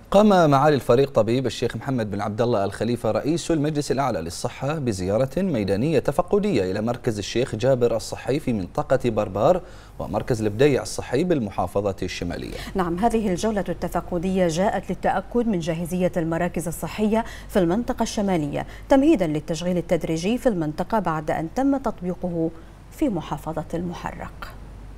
قام معالي الفريق طبيب الشيخ محمد بن عبد الله الخليفة رئيس المجلس الأعلى للصحة بزيارة ميدانية تفقدية إلى مركز الشيخ جابر الصحي في منطقة بربار ومركز البديع الصحي بالمحافظة الشمالية. نعم، هذه الجولة التفقدية جاءت للتأكد من جاهزية المراكز الصحية في المنطقة الشمالية تمهيدا للتشغيل التدريجي في المنطقة بعد أن تم تطبيقه في محافظة المحرق.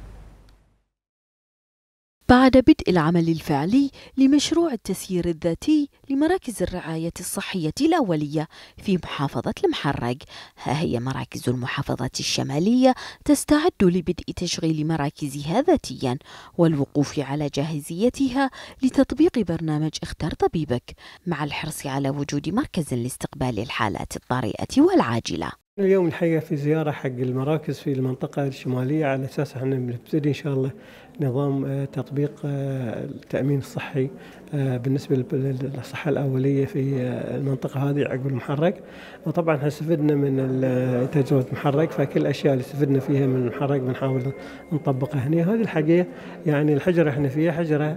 بعد بدء العمل الفعلي لمشروع التسيير الذاتي لمراكز الرعاية الصحية الأولية في محافظة المحرق، ها هي مراكز المحافظة الشمالية تستعد لبدء تشغيل مراكزها ذاتيا والوقوف على جاهزيتها لتطبيق برنامج اختر طبيبك، مع الحرص على وجود مركز لاستقبال الحالات الطارئة والعاجلة. اليوم الحقيقة في زيارة حق المراكز في المنطقة الشمالية على أساس احنا بنبتدي إن شاء الله نظام تطبيق التأمين الصحي بالنسبة للصحة الأولية في المنطقة هذه عقب المحرق. وطبعا احنا استفدنا من تجربة المحرق، فكل الأشياء اللي استفدنا فيها من المحرق بنحاول نطبقها هنا. هذه الحقيقة يعني الحجرة احنا فيها حجرة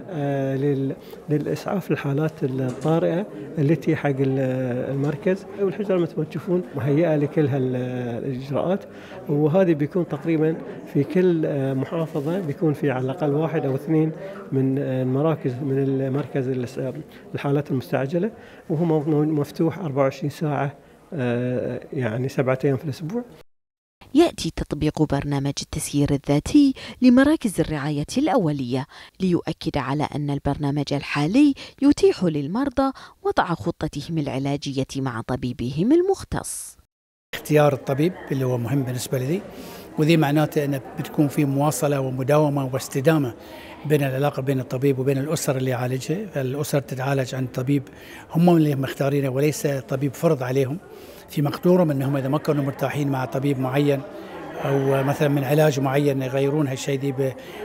للإسعاف الحالات الطارئة التي حق المركز، والحجرة مثل ما تشوفون مهيئة لكل الإجراءات، وهذه بيكون تقريبا في كل محافظة بيكون في على الأقل 1 أو 2 من المراكز من المركز الحالات المستعجلة، وهو مفتوح 24 ساعة يعني 7 أيام في الأسبوع. يأتي تطبيق برنامج التسيير الذاتي لمراكز الرعاية الأولية ليؤكد على أن البرنامج الحالي يتيح للمرضى وضع خطتهم العلاجية مع طبيبهم المختص. اختيار الطبيب اللي هو مهم بالنسبة لي، وذي معناته أن بتكون في مواصلة ومداومة واستدامة بين العلاقة بين الطبيب وبين الأسر اللي يعالجها. فالأسر تتعالج عن طبيب هم اللي مختارينه وليس طبيب فرض عليهم، في مقدورهم أنهم إذا ما كانوا مرتاحين مع طبيب معين أو مثلا من علاج معين يغيرون هالشيء دي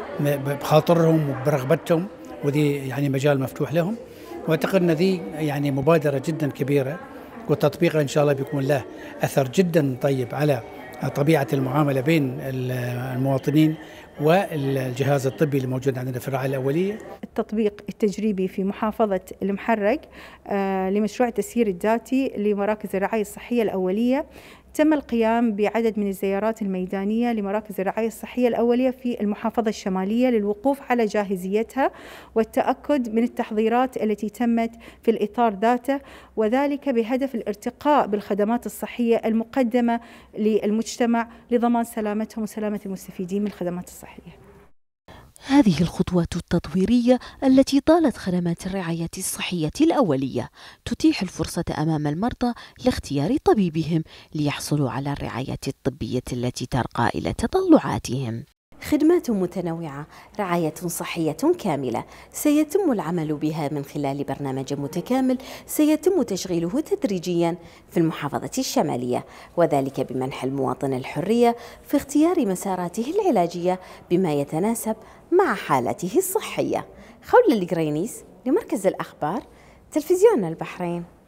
بخاطرهم وبرغبتهم، وذي يعني مجال مفتوح لهم. وأعتقد أن ذي يعني مبادرة جدا كبيرة، وتطبيقها إن شاء الله بيكون له أثر جدا طيب على طبيعة المعاملة بين المواطنين والجهاز الطبي اللي موجود عندنا في الرعاية الأولية. التطبيق التجريبي في محافظة المحرق لمشروع التسيير الذاتي لمراكز الرعاية الصحية الأولية، تم القيام بعدد من الزيارات الميدانية لمراكز الرعاية الصحية الأولية في المحافظة الشمالية للوقوف على جاهزيتها والتأكد من التحضيرات التي تمت في الإطار ذاته، وذلك بهدف الارتقاء بالخدمات الصحية المقدمة للمجتمع لضمان سلامتهم وسلامة المستفيدين من الخدمات الصحية. هذه الخطوات التطويرية التي طالت خدمات الرعاية الصحية الأولية تتيح الفرصة أمام المرضى لاختيار طبيبهم ليحصلوا على الرعاية الطبية التي ترقى إلى تطلعاتهم. خدمات متنوعة، رعاية صحية كاملة سيتم العمل بها من خلال برنامج متكامل سيتم تشغيله تدريجيا في المحافظة الشمالية، وذلك بمنح المواطن الحرية في اختيار مساراته العلاجية بما يتناسب مع حالته الصحية. خولة القرينيس لمركز الأخبار، تلفزيون البحرين.